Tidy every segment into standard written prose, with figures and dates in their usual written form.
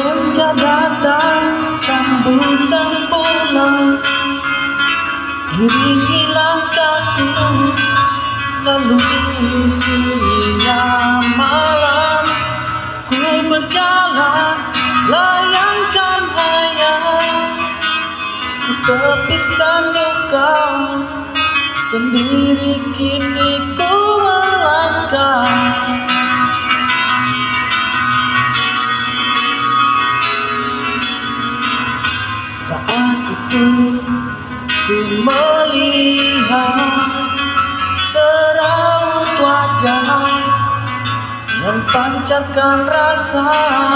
Senja datang sambut pulang, iringi langkahku lalui sunyinya malam. Ku berjalan layangkan hayal, ku tepiskan duka sendiri kini ku melangkah. Saat itu ku melihat seraut wajah yang pancarkan rasa.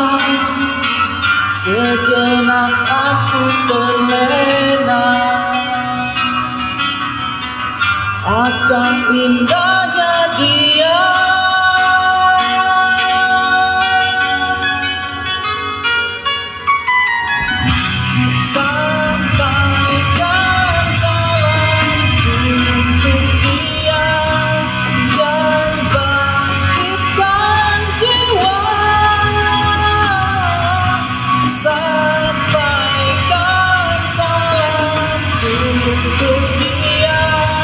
Sejenak aku terlena akan indahnya dia. Sampaikan salamku untuk dia yang bangkitkan jiwa. Sampaikan salamku untuk dia.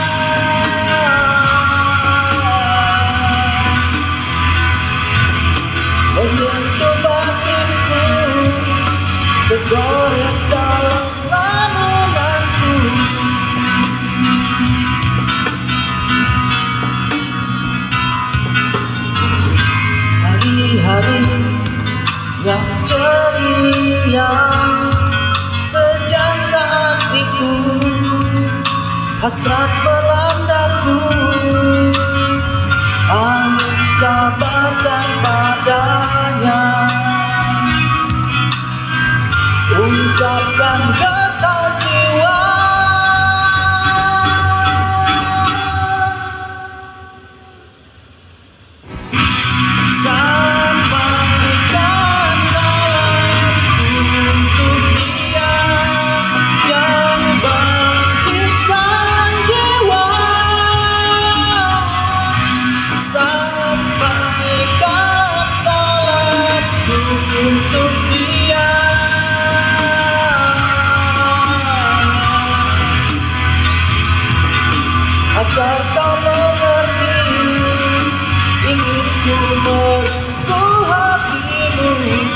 Menyentuh batinku, tergores dalam lamunanku. Hari-hari yang ceria sejak saat itu, hasrat melandaku. Aku kabarkan padanya, ungkapkan getar jiwa. Sampaikan salamku untuk dia yang bangkitkan jiwa. Sampaikan salamku untuk dia. Agar kau mengerti, ingin ku merengkuh hatimu.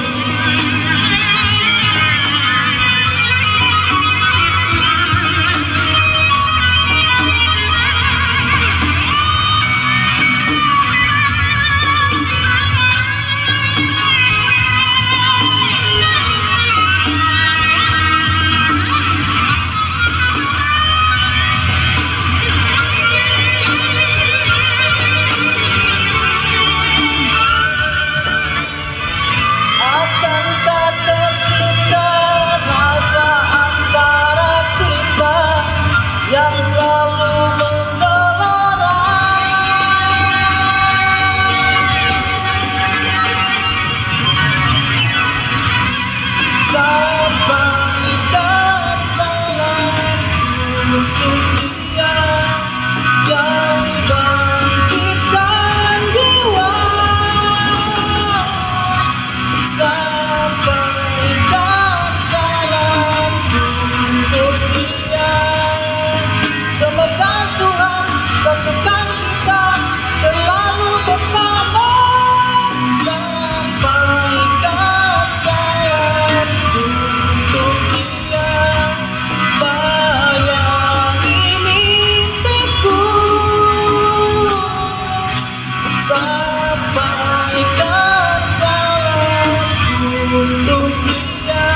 Sampaikan salamku untuk dia.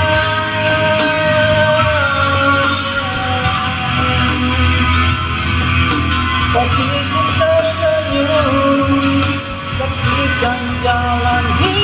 Hatiku tersenyum, saksikan jalan hidup.